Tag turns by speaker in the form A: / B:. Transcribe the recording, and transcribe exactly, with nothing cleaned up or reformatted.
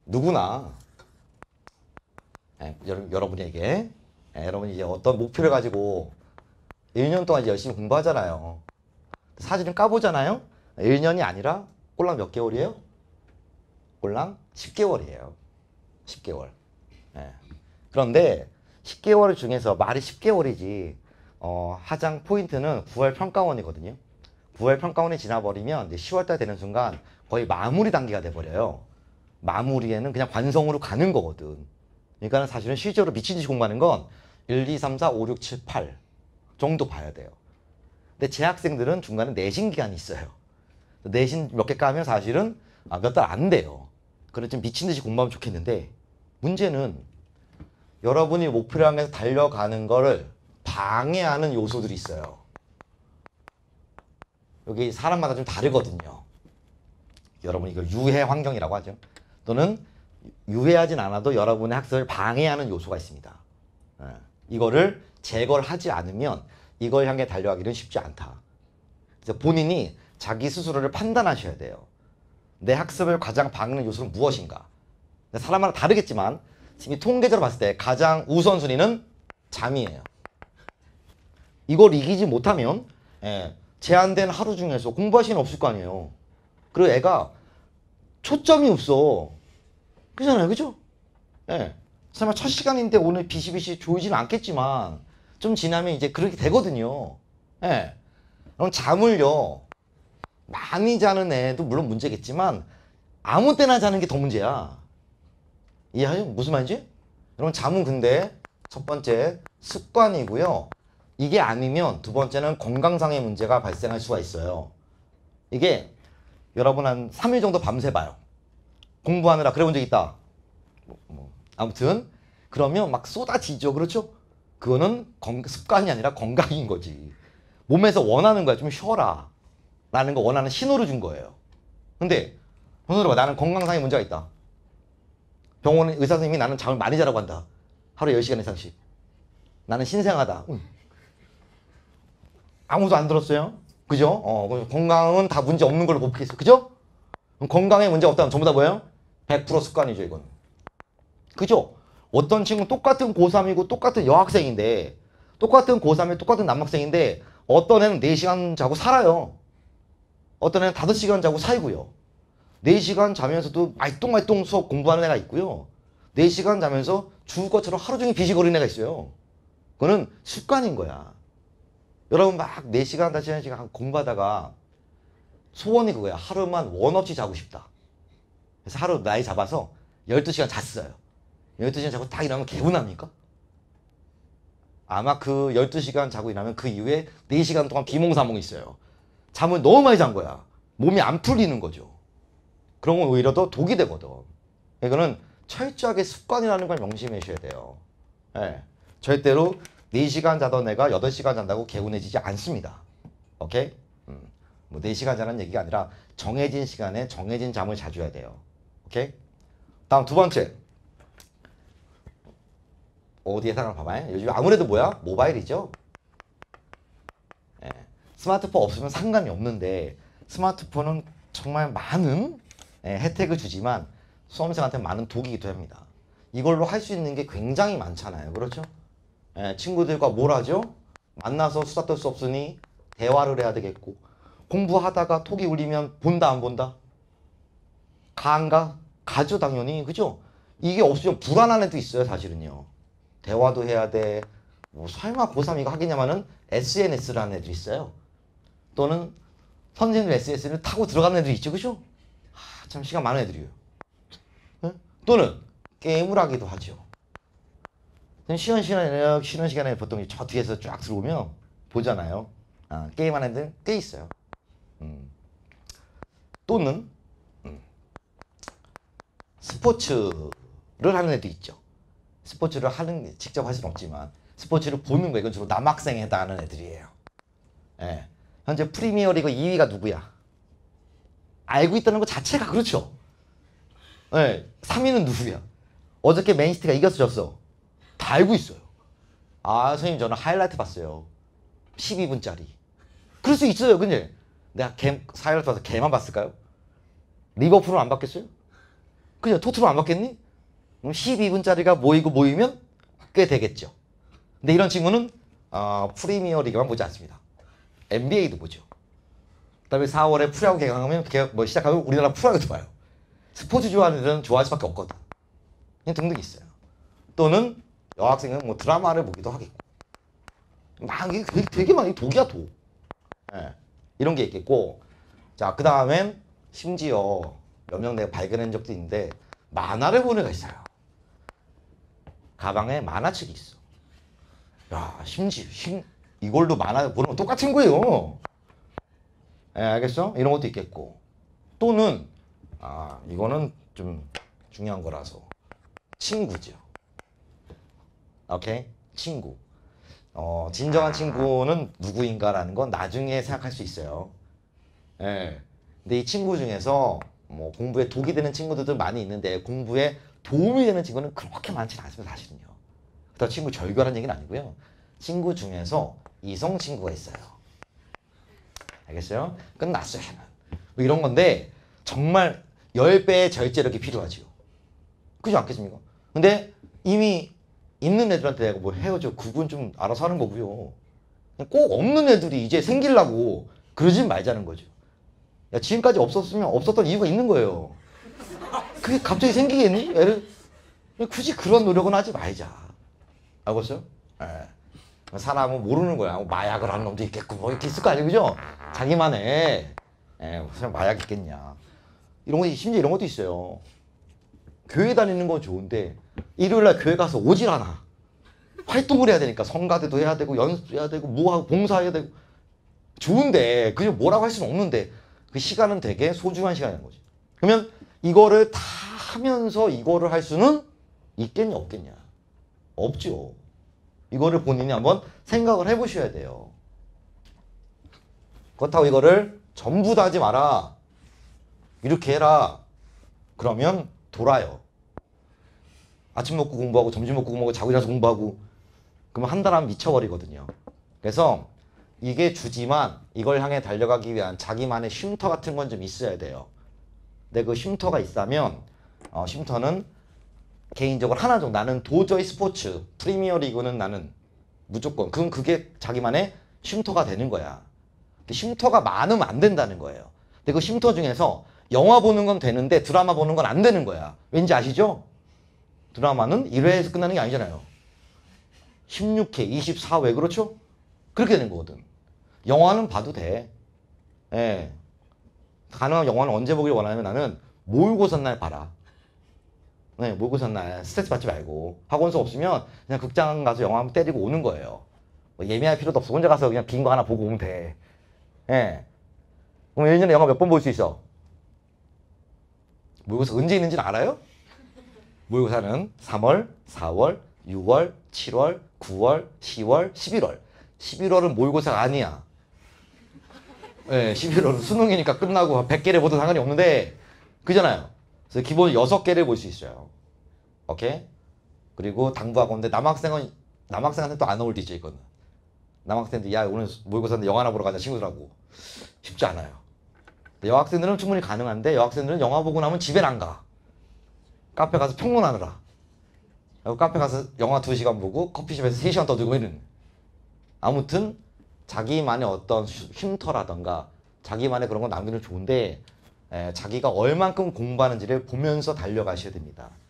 A: 누구나 예, 여러, 여러분에게 예, 여러분이 이제 어떤 목표를 가지고 일 년 동안 이제 열심히 공부하잖아요. 사진을 까보잖아요. 일 년이 아니라 꼴랑 몇 개월이에요? 꼴랑 십 개월이에요. 십 개월. 예. 그런데 십 개월 중에서 말이 십 개월이지 어, 하장 포인트는 구월 평가원이거든요. 구월 평가원이 지나버리면 이제 시월 달 되는 순간 거의 마무리 단계가 돼버려요. 마무리에는 그냥 관성으로 가는 거거든. 그러니까 사실은 실제로 미친 듯이 공부하는 건 일, 이, 삼, 사, 오, 육, 칠, 팔 정도 봐야 돼요. 근데 재학생들은 중간에 내신 기간이 있어요. 내신 몇 개 까면 사실은 아, 몇 달 안 돼요. 그래서 좀 미친 듯이 공부하면 좋겠는데 문제는 여러분이 목표를 향해서 달려가는 거를 방해하는 요소들이 있어요. 여기 사람마다 좀 다르거든요. 여러분이 이걸 유해 환경이라고 하죠. 또는 유해하진 않아도 여러분의 학습을 방해하는 요소가 있습니다. 이거를 제거를 하지 않으면 이걸 향해 달려가기는 쉽지 않다. 그래서 본인이 자기 스스로를 판단하셔야 돼요. 내 학습을 가장 방해하는 요소는 무엇인가? 사람마다 다르겠지만 지금 통계적으로 봤을 때 가장 우선순위는 잠이에요. 이걸 이기지 못하면 예, 제한된 하루 중에서 공부할 시간이 없을 거 아니에요. 그리고 애가 초점이 없어. 그잖아요. 그죠? 예. 설마 첫 시간인데 오늘 비시비시 조이지는 않겠지만 좀 지나면 이제 그렇게 되거든요. 예. 그럼 잠을요. 많이 자는 애도 물론 문제겠지만 아무 때나 자는 게 더 문제야. 이해하죠? 무슨 말인지? 여러분 잠은 근데 첫 번째 습관이고요. 이게 아니면 두 번째는 건강상의 문제가 발생할 수가 있어요. 이게 여러분 한 삼 일 정도 밤새봐요. 공부하느라 그래 본 적 있다. 뭐, 뭐. 아무튼 그러면 막 쏟아지죠. 그렇죠? 그거는 건, 습관이 아니라 건강인 거지. 몸에서 원하는 거야. 좀 쉬어라. 라는 거 원하는 신호를 준 거예요. 근데 병원으로 봐. 나는 건강상의 문제가 있다. 병원 의사 선생님이 나는 잠을 많이 자라고 한다. 하루에 열 시간 이상씩. 나는 신생하다. 응. 아무도 안 들었어요. 그죠? 어, 건강은 다 문제 없는 걸로 뽑겠어. 그죠? 그럼 건강에 문제 없다면 전부 다 뭐예요? 백 퍼센트 습관이죠, 이건. 그죠? 어떤 친구는 똑같은 고삼이고 똑같은 여학생인데 똑같은 고삼에 똑같은 남학생인데 어떤 애는 네 시간 자고 살아요. 어떤 애는 다섯 시간 자고 살고요. 네 시간 자면서도 말똥말똥 수업 공부하는 애가 있고요. 네 시간 자면서 죽을 것처럼 하루 종일 비시거리는 애가 있어요. 그거는 습관인 거야. 여러분 막 네 시간, 다섯 시간 공부하다가 소원이 그거야. 하루만 원 없이 자고 싶다. 그래서 하루 나이 잡아서 열두 시간 잤어요. 열두 시간 자고 딱 일어나면 개운합니까? 아마 그 열두 시간 자고 일어나면 그 이후에 네 시간 동안 비몽사몽 있어요. 잠을 너무 많이 잔 거야. 몸이 안 풀리는 거죠. 그런 건 오히려 더 독이 되거든. 이거는 철저하게 습관이라는 걸 명심하셔야 돼요. 네. 절대로 네 시간 자던 애가 여덟 시간 잔다고 개운해지지 않습니다. 오케이? 음. 뭐 네 시간 자는 얘기가 아니라 정해진 시간에 정해진 잠을 자줘야 돼요. 오케이? 다음 두 번째. 어디에 사람 봐봐요. 요즘 아무래도 뭐야? 모바일이죠. 예. 스마트폰 없으면 상관이 없는데 스마트폰은 정말 많은 예, 혜택을 주지만 수험생한테 많은 독이기도 합니다. 이걸로 할 수 있는 게 굉장히 많잖아요. 그렇죠? 예, 친구들과 뭘 하죠? 만나서 수다 떨 수 없으니 대화를 해야 되겠고 공부하다가 톡이 울리면 본다 안 본다? 가 안 가? 가죠 당연히. 그죠? 이게 없으면 불안한 애도 있어요 사실은요. 대화도 해야 돼. 뭐 설마 고삼 이거 하겠냐마는 에스엔에스라는 애들이 있어요. 또는 선생님들 에스엔에스를 타고 들어가는 애들이 있죠. 그죠? 아, 참 시간 많은 애들이에요. 네? 또는 게임을 하기도 하죠. 쉬는 시간에, 쉬는 시간에 보통 저 뒤에서 쫙 들어오면 보잖아요. 아, 게임하는 애들 꽤 있어요. 음. 또는 음. 스포츠를 하는 애도 있죠. 스포츠를 하는 직접 할 수는 없지만 스포츠를 보는 거 이건 주로 남학생에 해당하는 애들이에요. 예. 현재 프리미어리그 이 위가 누구야? 알고 있다는 것 자체가 그렇죠. 예. 삼 위는 누구야? 어저께 맨시티가 이겼어 졌어? 다 알고 있어요. 아 선생님 저는 하이라이트 봤어요. 십이 분짜리. 그럴 수 있어요. 근데 내가 걔 하이라이트 봐서 걔만 봤을까요? 리버풀은 안 봤겠어요? 그죠? 토트로 안 받겠니? 그럼 십이 분짜리가 모이고 모이면 꽤 되겠죠. 근데 이런 친구는 어, 프리미어 리그만 보지 않습니다. 엔비에이도 보죠. 그다음에 사월에 프로야구 개강하면 개강 뭐 시작하면 우리나라 프로야구도 봐요. 스포츠 좋아하는 애들은 좋아할 수밖에 없거든. 그냥 등등 있어요. 또는 여학생은 뭐 드라마를 보기도 하겠고. 막 이게 되게, 되게 많이 독이야 독. 예, 이런 게 있겠고. 자, 그 다음엔 심지어 몇 명 내가 발견한 적도 있는데 만화를 보는 애가 있어요. 가방에 만화책이 있어. 야, 심지어 심, 이걸로 만화 보는 거 똑같은 거예요. 예, 알겠어? 이런 것도 있겠고. 또는 아, 이거는 좀 중요한 거라서 친구죠. 오케이? 친구. 어, 진정한 친구는 누구인가라는 건 나중에 생각할 수 있어요. 예. 근데 이 친구 중에서 뭐 공부에 독이 되는 친구들도 많이 있는데 공부에 도움이 되는 친구는 그렇게 많지는 않습니다, 사실은요. 그렇다고 친구 절교하는 얘기는 아니고요. 친구 중에서 이성 친구가 있어요. 알겠어요? 끝났어요, 걔는. 뭐 이런 건데 정말 십 배의 절제력이 필요하지요. 그렇지 않겠습니까? 근데 이미 있는 애들한테 내가 뭐 헤어져 그건 좀 알아서 하는 거고요. 꼭 없는 애들이 이제 생기려고 그러지 말자는 거죠. 야, 지금까지 없었으면 없었던 이유가 있는 거예요. 그게 갑자기 생기겠니? 애를 굳이 그런 노력은 하지 말자. 알겠어요? 예. 사람은 모르는 거야. 뭐 마약을 하는 놈도 있겠고 뭐 이렇게 있을 거 아니에요, 그죠? 자기만의 예, 무슨 마약 있겠냐. 이런 거 심지어 이런 것도 있어요. 교회 다니는 건 좋은데 일요일날 교회 가서 오질 않아. 활동을 해야 되니까 성가대도 해야 되고 연습해야 되고 뭐하고 봉사해야 되고 좋은데 그게 뭐라고 할 수는 없는데 그 시간은 되게 소중한 시간인 거지. 그러면 이거를 다 하면서 이거를 할 수는 있겠냐 없겠냐? 없죠. 이거를 본인이 한번 생각을 해보셔야 돼요. 그렇다고 이거를 전부 다 하지 마라. 이렇게 해라. 그러면 돌아요. 아침 먹고 공부하고 점심 먹고 공부하고 자고 일어나서 공부하고 그러면 한 달 하면 미쳐버리거든요. 그래서 이게 주지만 이걸 향해 달려가기 위한 자기만의 쉼터 같은 건 좀 있어야 돼요. 근데 그 쉼터가 있다면 어, 쉼터는 개인적으로 하나 정도 나는 도저히 스포츠 프리미어 리그는 나는 무조건 그건 그게 자기만의 쉼터가 되는 거야. 근데 쉼터가 많으면 안 된다는 거예요. 근데 그 쉼터 중에서 영화 보는 건 되는데 드라마 보는 건 안 되는 거야. 왠지 아시죠? 드라마는 일 회에서 끝나는 게 아니잖아요. 십육 회, 이십사 회 그렇죠? 그렇게 되는 거거든. 영화는 봐도 돼. 예. 가능한 영화는 언제 보길 원하냐면 나는 모의고사 날 봐라. 네, 모의고사 날 스트레스 받지 말고 학원 수업 없으면 그냥 극장 가서 영화 한번 때리고 오는 거예요. 뭐 예매할 필요도 없어. 혼자 가서 그냥 빈 거 하나 보고 오면 돼. 예. 그럼 일 년에 영화 몇 번 볼 수 있어? 모의고사 언제 있는지는 알아요? 모의고사는 삼월, 사월, 유월, 칠월, 구월, 시월, 십일월. 십일월은 모의고사가 아니야. 네, 십일월은 수능이니까 끝나고 백 개를 보도 상관이 없는데 그잖아요. 그래서 기본 여섯 개를 볼 수 있어요. 오케이? 그리고 당부학원인데 남학생은 남학생한테 또 안 어울리지 이거는. 남학생들 야 오늘 모의고사인데 영화나 보러 가자 친구들하고 쉽지 않아요. 여학생들은 충분히 가능한데 여학생들은 영화 보고 나면 집에 안 가. 카페 가서 평론하느라. 그리고 카페 가서 영화 두 시간 보고 커피숍에서 세 시간 떠들고 이런. 아무튼 자기만의 어떤 쉼터라던가 자기만의 그런 건 남기는 좋은데 에, 자기가 얼만큼 공부하는지를 보면서 달려가셔야 됩니다.